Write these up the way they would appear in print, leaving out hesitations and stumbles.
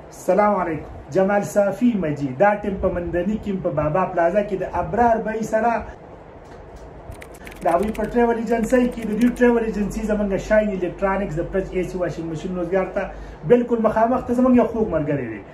السلام علیکم. جمال صافی مجی دا ټیم په مندني کې په بابا پلازا کې د ابرار بای سره دا وی په ټریول ایجنسی کې د دې ټریول ایجنسی زمونږ شاین الکترونیکس د فرج اے سی واشنګ ماشین روزګار ته بالکل مخامخ ته زمونږ یو خوږ ملګری دی.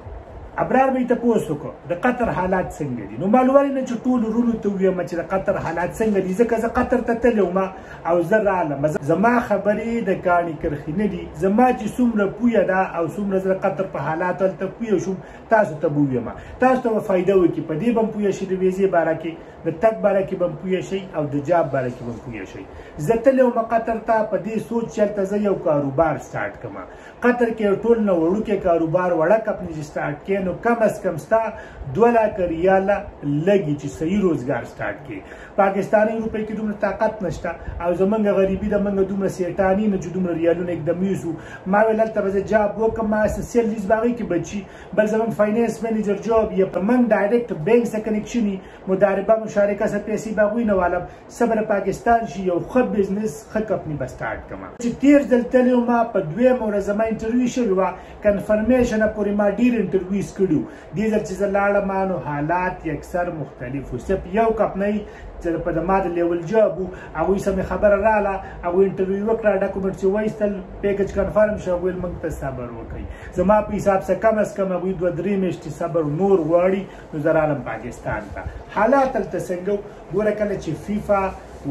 ابرار به تاسو کو د قطر حالات څنګه دي؟ نو معلومه نه چې ټول ورونو ته ویم چې د قطر حالات څنګه دي، ځکه زه قطر ته تلم او زه رالم. زما خبرې د کاڼي کرښې نه دي، زما چې څومره پوهه ده او څومره زه د قطر په حالاتو هلته پوهه شوم تاسو ته به ویم، تاسو ته به فایده وکړي. په دې به هم پوهه شئ، د ویزې باره کې د تګ باره کې به هم پوهه شئ او د جاب باره کې به هم پوهه شئ. زه تللی وم قطر ته په دې سوچ چې هلته زه یو کاروبار سټارټ کړم. قطر کې ټول نه وړوکی کاروبار وړه کمپنۍ چې سټارټ کړې نو کم از کم ستا 2 لک ریاله لګي چې صحیح روزګار سټارټ کړي. پاکستاني روپۍ کې دومره طاقت نشته او زمونږ غریبي د موږ دومره سیټاني نه چې دومره ریالونه एकदम یوسو. ما ویل هلته به زه جاب وکړم، ما سیل لیز باغې کې بچي بل زمونږ فاینانس مینیجر جاب یا په موږ ډایرکټ بینک سره کنیکشن وي، مداربه مشارکه سره پیسې به هغوی نه والم. صبر پاکستان شي یو ښه بزنس ښه کمپنۍ به سټارټ کړم. چې تېر ځل تللی وم په دویمه ورځ زما انټرویو شوې وه، کنفرمیشنه پورې ما ډېر انټرویوز کړي وو. دې ځل چې زه لاړم نو حالات اکثر مختلف وو. صرف یو کمپنۍ چې په د ما د لیول جاب وو هغوی سره مې خبره راغله، هغوی انټرویو وکړه، ډاکومنټ چې وایستل، پیکج کنفرم شو، ویل موږ ته صبر وکړئ. زما په حساب سره کم از کم هغوی 2-3 میاشتې صبر نور غواړي. نو زه رالم پاکستان ته. حالات هلته څنګه ګوره، کله چې فیفا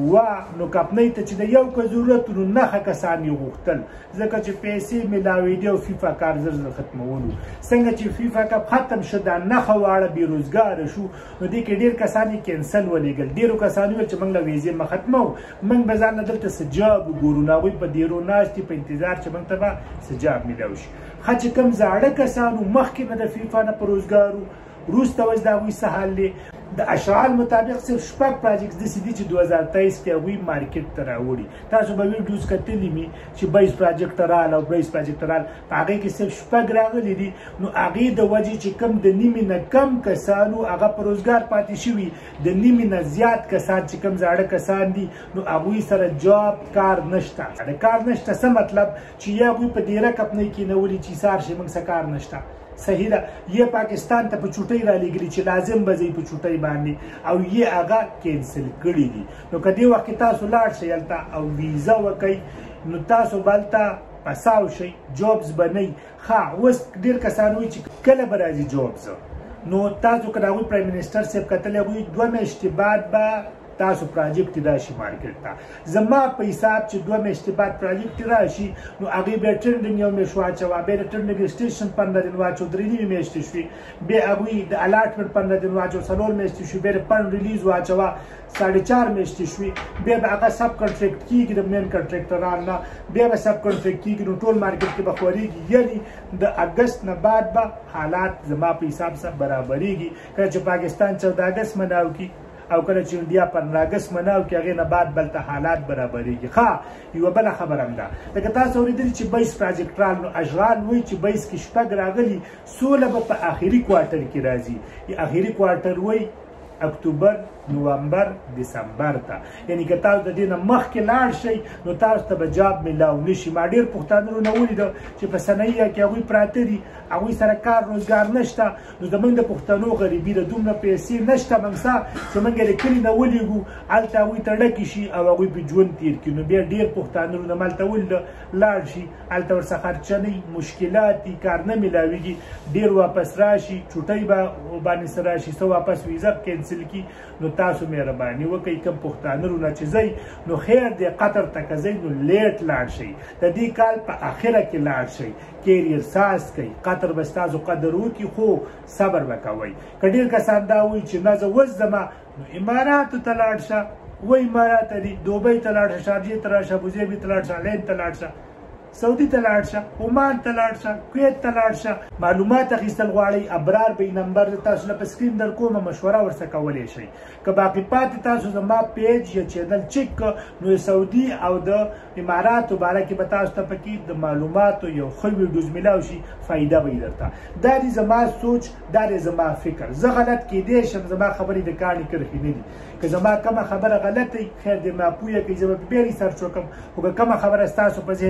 نو کمپنۍ ته چې د یو که ضرورت نو نښه کسان یې غوښتل، ځکه چې پیسې میلاوېدې او فیفا کار زر زر ختمولو. څنګه چې فیفا کپ ختم شو دا نښه واړه بېروزګاره شو، نو دې کې ډېر کسان یې کینسل ولېږل. ډېرو کسانو ویل چې موږ له ویزې مه ختموو، موږ به ځان نه دلته څه جاب وګورو. نو هغوی په ډېرو ناست دي په انتظار چې موږ ته به څه جاب میلاو شي. ښه چې کوم زاړه کسانو مخکې نه د فیفا نه په روزګارو وروسته اوس د هغوی څه حال دی؟ د اشعال مطابق صرف 6 پراجیکټس داسې دي چې 2023 کې هغوی مارکیټ ته راوړي. تاسو به ویډیوز کتلي وي چې 22 پراجیکټ راغله او 22 پراجیکټ راغله، په هغې کې صرف 6 راغلي دي. نو هغې د وجې چې کم د نیمې نه کم کسانو هغه په روزګار پاتې شوي، د نیمې نه زیات کسان چې کم زاړه کسان دي نو هغوی سره جاب کار نشته. د کار نشته څه مطلب؟ چې یا هغوی په ډېره کمپنۍ کې نه ولي چې سار شي موږ څه کار نشته. صحیح ده، یې پاکستان ته په چوټۍ را لېږلي چې لازم به ځئ په چوټۍ باندې او یې هغه کینسل کړي دي. نو که دې وخت کې تاسو لاړ شئ هلته او ویزه وکئ نو تاسو به هلته پساو شئ، جابز به نه وي. ښه اوس ډېر کسان وایي چې کله به راځي جابز. نو تاسو که د هغوی پرایم منسټر صاحب کتلی، هغوی 2 میاشتې بعد به تاسو پراجیکټ راشي مارکیټ ته. زما په حساب چې 2 میاشتې بعد پراجیکټ راشي نو هغې بیا ټرینډینګ یو میاشت واچوه، بیا د ټرینډینګ رجسټریشن 15 دن واچو، 3 میاشتې شوي، بیا هغوی د الاټمنټ 15 دن واچو، 4 میاشتې شوي، بیا د فنډ ریلیز واچوه 4.5 میاشتې شوي، بیا به هغه سب کنټریکټ کېږي د مین کنټریکټران نه، بیا به سب کنټریکټ کېږي نو ټول مارکیټ کې به خورېږي. یعنې د اګست نه بعد به حالات زما په حساب سره برابرېږي. کله چې پاکستان 14 اګست مناو کړي او کله چې انډیا 15 اګست مناو کړي، هغې نه بعد بلته حالات برابرېږي. ښه یوه بله خبره هم ده، لکه تاسو اورېدلي چې 22 پراجیکټ راغلل، نو اشغال وایي چې 22 کې 6 راغلي، 16 به په آخري کوارټر کې راځي. آخري کوارټر وایي اکتوبر، نومبر، دسمبر ته. یعنې که تاسو د دې نه مخکې لاړ شئ نو تاسو ته به جاب میلاو نه شي. ما ډېر پښتانه نه ولیده چې په صنایع کې هغوی پراته دي، هغوی سره کار روزګار نشته. نو زموږ د پښتنو غریبي ده، دومره پیسې نشته موږ سره چې موږ یې د کلي نه ولېږو هلته هغوی ته ډکې شي او هغوی په ژوند تېر کړي. نو بیا ډېر پښتانه نه هلته ولیده لاړ شي، هلته ورڅخه خرچه نه وي، مشکلات دي، کار نه میلاویږي، ډېر واپس راشي، چوټۍ به باندې سره راشي، څه واپس ویزه کینسل کړي. نو تاسو مهرباني وکئ کوم پښتانه نه چې ځئ نو خیر دی قطر ته که ځئ نو لیټ لاړ شئ، د دې کال په آخره کې لاړ شئ، کیریر ساز کوئ، قطر به ستاسو قدر وکړي، خو صبر به کوئ. که ډېر کسان دا وایي چې نه زه اوس ځمه نو اماراتو ته لاړ شه، و امارات دي، دوبۍ ته لاړ شه، شارجې ته لاړ شه، ابوظبي ته لاړ شه، الین ته لاړ شه، سعودي ته لاړ شه، عمان ته لاړ شه، کویت ته لاړ شه. معلومات اخیستل غواړئ، ابرار به نمبر تاسو له په سکرین در کومه، مشوره ورسره کولی شئ. که باقي پاتې تاسو زما پیج یا چینل چیک نو سعودي او د اماراتو باره کې به تاسو ته پکې د معلوماتو یو ښه ویډیوز میلاو شي، فایده به یې درته. دا دی زما سوچ، دا دی زما فکر. زه غلط کیدی شم، زما خبرې د کاڼي کرښې نه دي. که زما کومه خبره غلطه وي خیر دی، ما پوهه کوي، زه به بیا ریسرچ وکړم. خو که کومه خبره ستاسو په ذهن برابر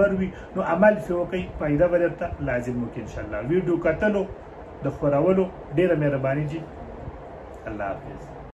خبر وي نو عمل فی وکړئ، فایده به درته لازم وکړي انشاءالله. ویډیو کتلو د خپرولو ډېره مهرباني جي. الله حافظ.